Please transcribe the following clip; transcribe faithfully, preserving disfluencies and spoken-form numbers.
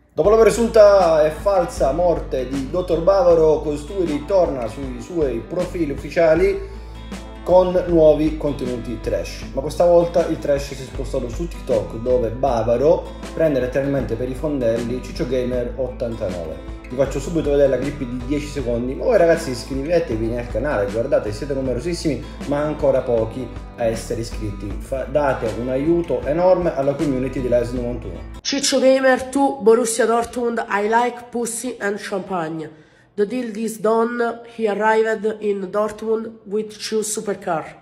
Dopo la presunta e falsa morte di dottor Bavaro, costui ritorna sui suoi profili ufficiali con nuovi contenuti trash, ma questa volta il trash si è spostato su TikTok, dove Bavaro prende letteralmente per i fondelli Ciccio Gamer ottantanove. Vi faccio subito vedere la clip di dieci secondi, ma voi ragazzi iscrivetevi nel canale, guardate siete numerosissimi ma ancora pochi a essere iscritti. Fa date un aiuto enorme alla community di Lies novantuno. Ciccio Gamer to Borussia Dortmund, I like pussy and champagne. The deal is done, he arrived in Dortmund with two supercar.